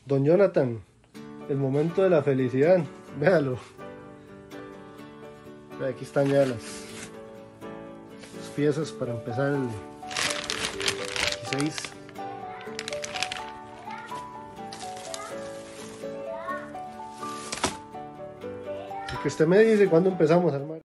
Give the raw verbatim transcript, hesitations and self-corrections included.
Don Jonathan, el momento de la felicidad, véalo. Aquí están ya las, las piezas para empezar el dieciséis. Así que usted me dice cuándo empezamos a armar.